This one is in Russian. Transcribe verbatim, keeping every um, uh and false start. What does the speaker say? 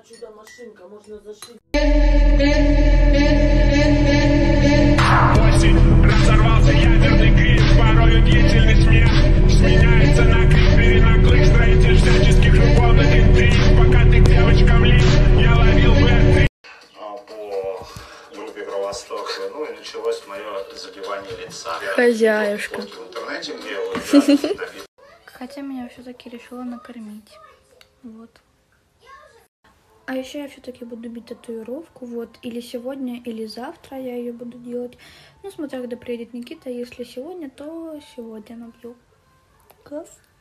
Чудо-машинка, можно зашить. Осень, разорвался ядерный крик, порою длительный смех сменяется на крик, перенаклык, строитель всяческих любовных интриг. Пока ты девочкам лишь, я ловил бы по группе Кровосток. Ну и началось мое забивание лица. Хозяюшка. В интернете, где я уже добил. Хотя меня все-таки решила накормить. Вот. А еще я все-таки буду бить татуировку. Вот. Или сегодня, или завтра я ее буду делать. Ну, смотря когда приедет Никита. Если сегодня, то сегодня набью. Класс.